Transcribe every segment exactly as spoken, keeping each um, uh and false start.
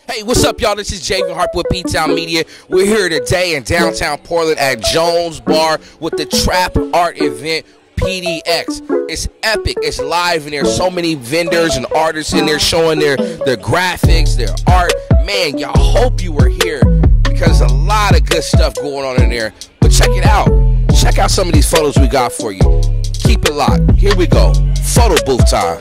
Hey, what's up, y'all? This is Javen Harper with P-Town Media. We're here today in downtown Portland at Jones Bar with the Trap Art event, P D X. It's epic. It's live, and there's so many vendors and artists in there showing their, their graphics, their art. Man, y'all hope you were here because there's a lot of good stuff going on in there. But check it out. Check out some of these photos we got for you. Keep it locked. Here we go. Photo booth time.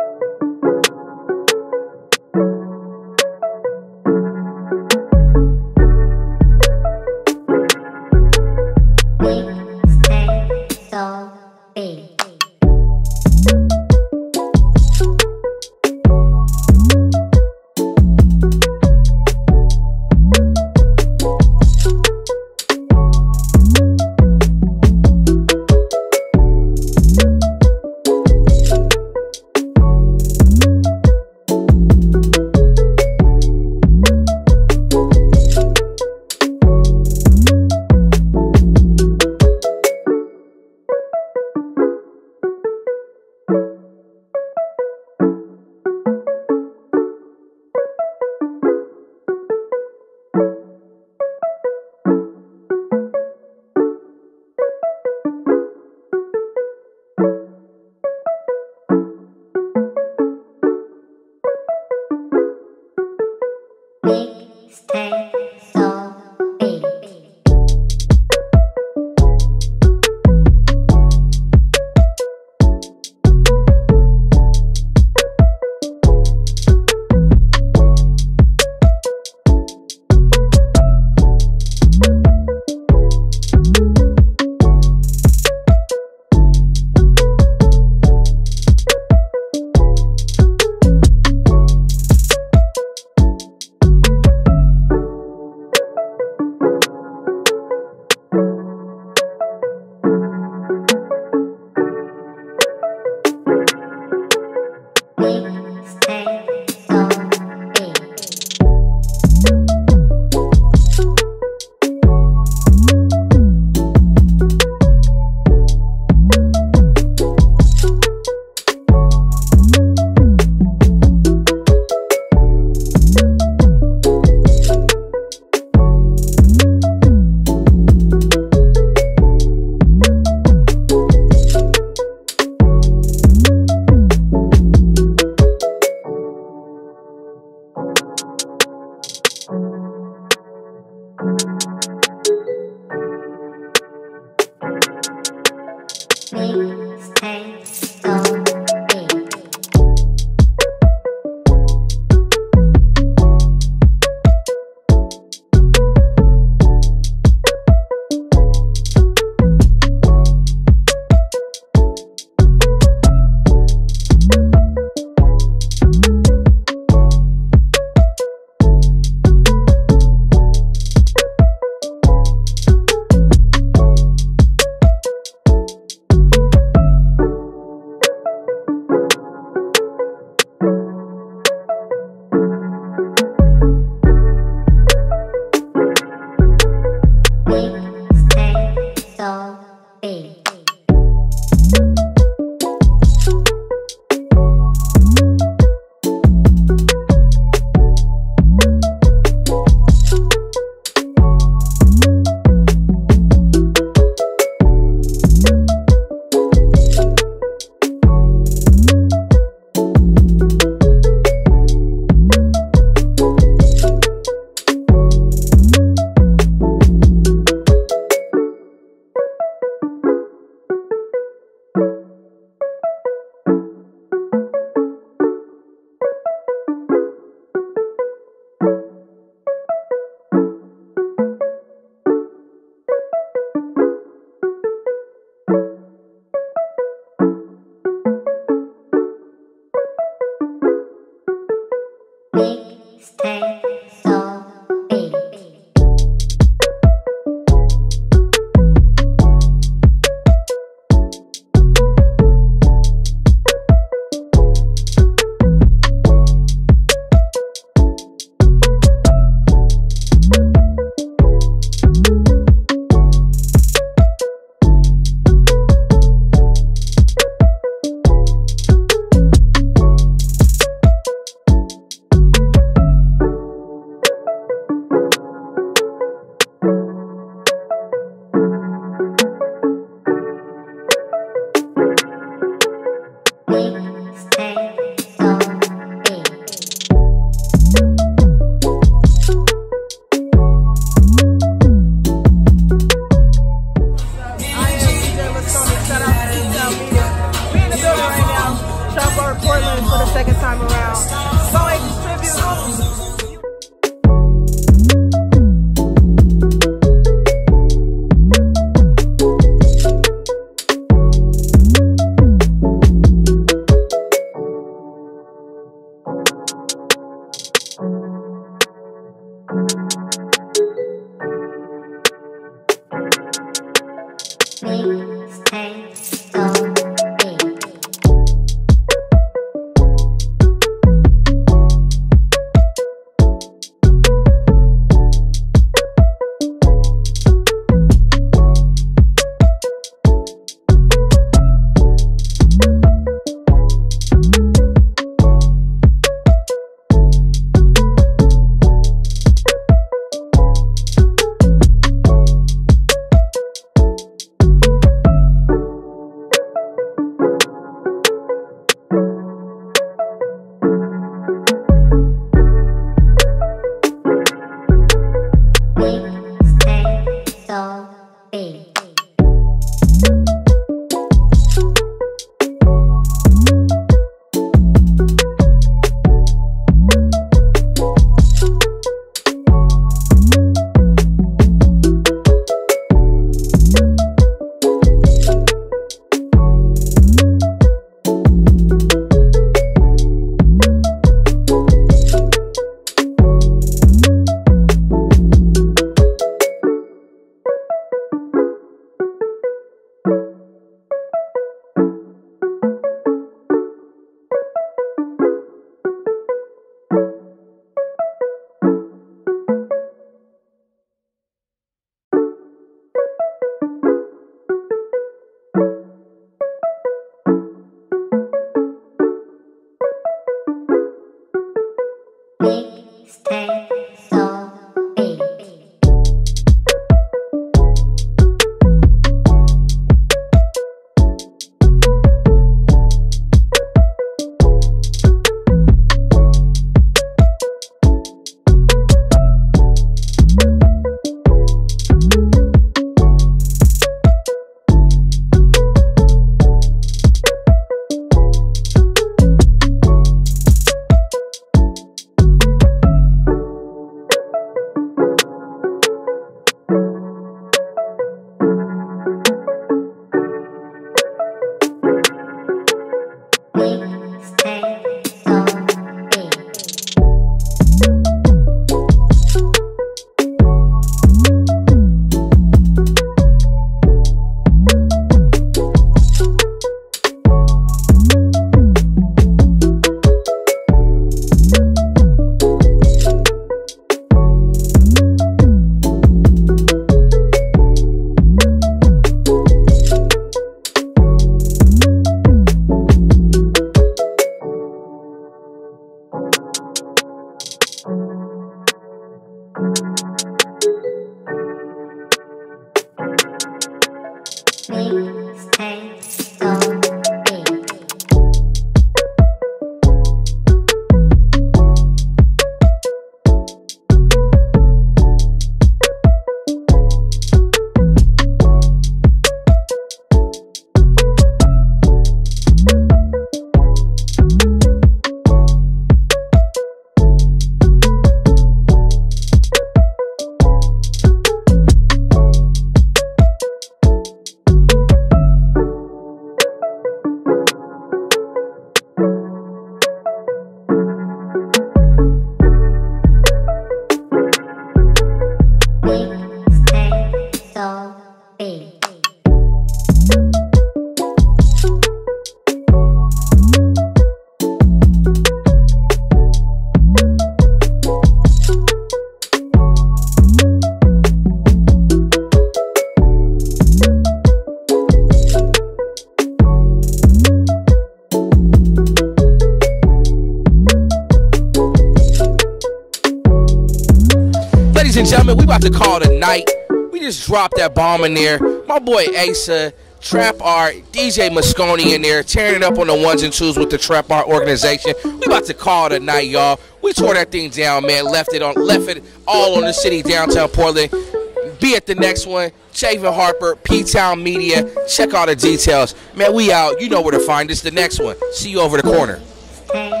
Ladies and gentlemen, we about to call it a night. We just dropped that bomb in there. My boy Asa, Trap Art, D J Moscone in there, tearing it up on the ones and twos with the Trap Art organization. We about to call it a night, y'all. We tore that thing down, man. Left it on, left it all on the city, downtown Portland. Be at the next one. Javen Harper, P-Town Media. Check all the details. Man, we out. You know where to find us. The next one. See you over the corner.